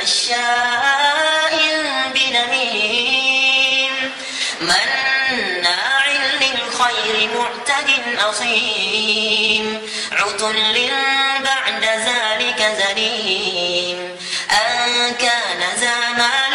مشاء بنميم مناع للخير معتد أثيم عتل بعد ذلك زنيم أن كان ذا مال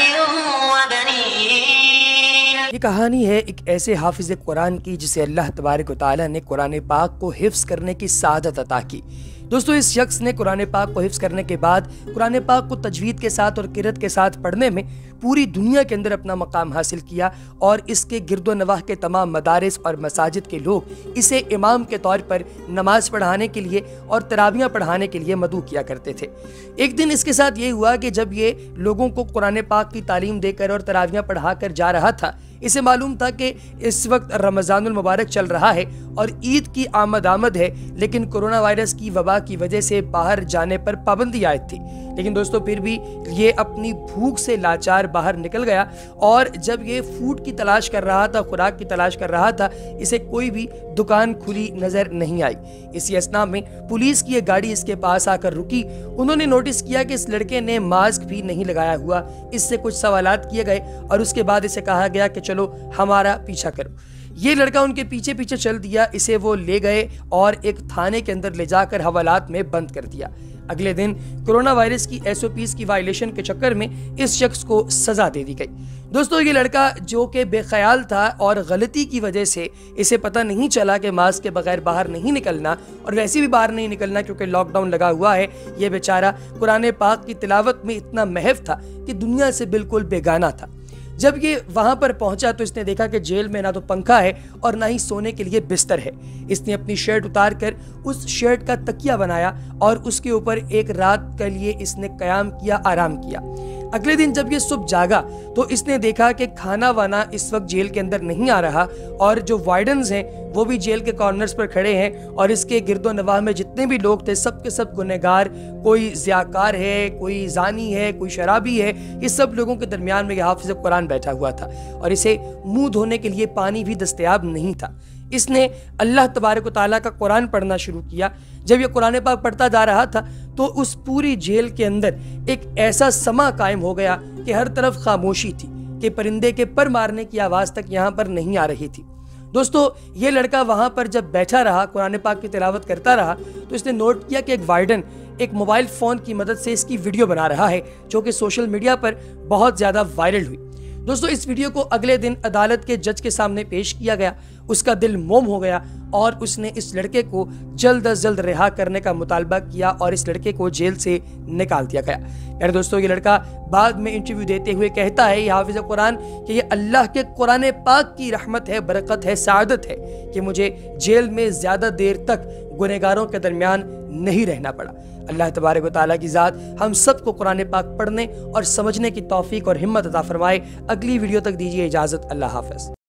وبنين۔ یہ کہانی ہے ایک ایسے حافظ قرآن کی جسے اللہ تبارک و تعالیٰ نے قرآن پاک کو حفظ کرنے کی سعادت عطا کی۔ دوستو اس شخص نے قرآن پاک کو حفظ کرنے کے بعد قرآن پاک کو تجوید کے ساتھ اور قرأت کے ساتھ پڑھنے میں پوری دنیا کے اندر اپنا مقام حاصل کیا، اور اس کے گرد و نواح کے تمام مدارس اور مساجد کے لوگ اسے امام کے طور پر نماز پڑھانے کے لیے اور تراویحیں پڑھانے کے لیے مدعو کیا کرتے تھے۔ ایک دن اس کے ساتھ یہ ہوا کہ جب یہ لوگوں کو قرآن پاک کی تعلیم دے کر اور تراویحیں پڑھا کر جا رہا تھا، اسے معلوم تھا کہ اس وقت رمضان المبارک چل رہا ہے اور عید کی آمد ہے، لیکن کرونا وائرس کی وبا کی وجہ سے باہر جانے پر پابندی عائد تھی۔ لیکن دوستو پھر بھی یہ اپنی بھوک سے لاچار باہر نکل گیا، اور جب یہ فوڈ کی تلاش کر رہا تھا، خوراک کی تلاش کر رہا تھا، اسے کوئی بھی دکان کھلی نظر نہیں آئی۔ اسی اثناء میں پولیس کی ایک گاڑی اس کے پاس آ کر رکی۔ انہوں نے نوٹس کیا کہ اس لڑکے نے ماسک بھی نہیں لگایا ہوا۔ اس سے کچھ سوالات کیے گئے اور اس کے بعد اسے کہا گیا کہ چلو ہمارا پیچھا کرو۔ یہ لڑکا ان کے پیچھے پیچھے چل دیا، اسے وہ لے گئے اور ایک تھانے کے اندر لے جا کر حوالات میں بند کر دیا۔ اگلے دن کرونا وائرس کی SOPs کی وائلیشن کے چکر میں اس شخص کو سزا دے دی گئی۔ دوستو یہ لڑکا جو کہ بے خیال تھا اور غلطی کی وجہ سے اسے پتہ نہیں چلا کہ ماسک کے بغیر باہر نہیں نکلنا، اور ویسے بھی باہر نہیں نکلنا کیونکہ لاک ڈاؤن لگا ہوا ہے، یہ بیچارہ قرآن پاک کی تلاوت میں اتنا محو تھا کہ دنیا سے بالکل بیگانہ تھا۔ جب یہ وہاں پر پہنچا تو اس نے دیکھا کہ جیل میں نہ تو پنکھا ہے اور نہ ہی سونے کے لیے بستر ہے۔ اس نے اپنی شرٹ اتار کر اس شرٹ کا تکیہ بنایا اور اس کے اوپر ایک رات کے لیے اس نے قیام کیا، آرام کیا۔ اگلے دن جب یہ صبح جاگا تو اس نے دیکھا کہ کھانا وانا اس وقت جیل کے اندر نہیں آ رہا، اور جو وارڈنز ہیں وہ بھی جیل کے کارنرز پر کھڑے ہیں، اور اس کے گرد و نواح میں جتنے بھی لوگ تھے سب کے سب گنہگار، کوئی زیاکار ہے، کوئی زانی ہے، کوئی شرابی ہے، یہ سب لوگوں کے درمیان میں یہ حافظ قرآن بیٹھا ہوا تھا، اور اسے منہ دھونے کے لیے پانی بھی دستیاب نہیں تھا۔ اس نے اللہ تبارک و تعالیٰ کا قرآن پڑھنا شروع کیا۔ جب یہ قرآن پاک پڑھتا جا رہا تھا تو اس پوری جیل کے اندر ایک ایسا سما قائم ہو گیا کہ ہر طرف خاموشی تھی، کہ پرندے کے پر مارنے کی آواز تک یہاں پر نہیں آ رہی تھی۔ دوستو یہ لڑکا وہاں پر جب بیٹھا رہا، قرآن پاک کی تلاوت کرتا رہا، تو اس نے نوٹ کیا کہ ایک وارڈن ایک موبائل فون کی مدد سے اس کی ویڈیو بنا رہا ہے، جو کہ سوشل میڈیا پر بہت زیادہ وائرل ہوئی۔ دوستو اس ویڈیو کو اگلے دن عدالت کے جج کے سامنے پیش کیا گیا۔ اس کا دل موم ہو گیا اور اس نے اس لڑکے کو جلد از جلد رہا کرنے کا مطالبہ کیا، اور اس لڑکے کو جیل سے نکال دیا گیا۔ یار دوستو یہ لڑکا بعد میں انٹرویو دیتے ہوئے کہتا ہے، یہ حافظ قرآن، کہ یہ اللہ کے قرآن پاک کی رحمت ہے، برکت ہے، سعادت ہے کہ مجھے جیل میں زیادہ دیر تک گنہگاروں کے درمیان نہیں رہنا پڑا۔ اللہ تبارک و تعالیٰ کی ذات ہم سب کو قرآن پاک پڑھنے اور سمجھنے کی توفیق اور ہمت عطا فرمائے۔ اگلی ویڈیو تک دیجیے اجازت، اللہ حافظ۔